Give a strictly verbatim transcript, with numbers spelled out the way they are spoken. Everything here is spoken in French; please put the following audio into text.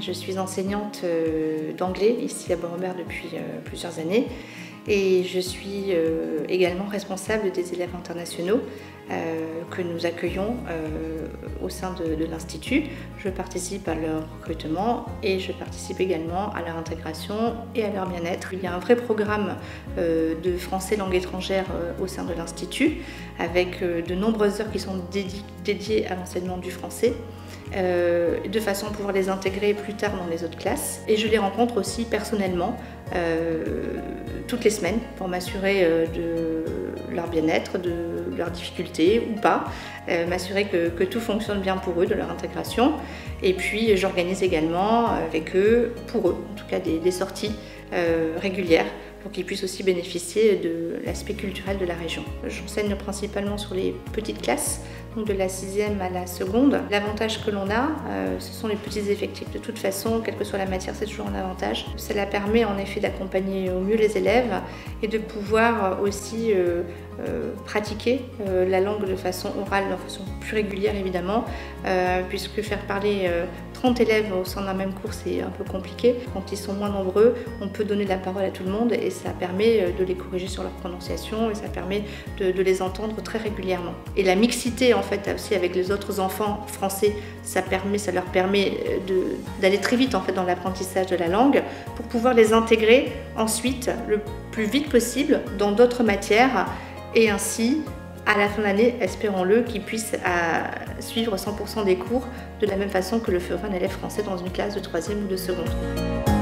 Je suis enseignante d'anglais ici à Beaurepaire depuis plusieurs années et je suis également responsable des élèves internationaux que nous accueillons au sein de, de l'Institut. Je participe à leur recrutement et je participe également à leur intégration et à leur bien-être. Il y a un vrai programme de français langue étrangère au sein de l'Institut avec de nombreuses heures qui sont dédiées à l'enseignement du français. Euh, de façon à pouvoir les intégrer plus tard dans les autres classes. Et je les rencontre aussi personnellement euh, toutes les semaines pour m'assurer euh, de leur bien-être, de leurs difficultés ou pas, euh, m'assurer que, que tout fonctionne bien pour eux, de leur intégration. Et puis j'organise également avec eux, pour eux en tout cas, des, des sorties euh, régulières pour qu'ils puissent aussi bénéficier de l'aspect culturel de la région. J'enseigne principalement sur les petites classes, donc de la sixième à la seconde. L'avantage que l'on a, euh, ce sont les petits effectifs. De toute façon, quelle que soit la matière, c'est toujours un avantage. Cela permet en effet d'accompagner au mieux les élèves et de pouvoir aussi euh, euh, pratiquer euh, la langue de façon orale, de façon plus régulière évidemment, euh, puisque faire parler euh, trente élèves au sein d'un même cours, c'est un peu compliqué. Quand ils sont moins nombreux, on peut donner la parole à tout le monde et ça permet de les corriger sur leur prononciation et ça permet de, de les entendre très régulièrement. Et la mixité en fait aussi avec les autres enfants français, ça, permet, ça leur permet d'aller très vite en fait dans l'apprentissage de la langue pour pouvoir les intégrer ensuite le plus vite possible dans d'autres matières et ainsi à la fin de l'année, espérons-le, qu'ils puissent à suivre cent pour cent des cours de la même façon que le ferait un élève français dans une classe de troisième ou de seconde.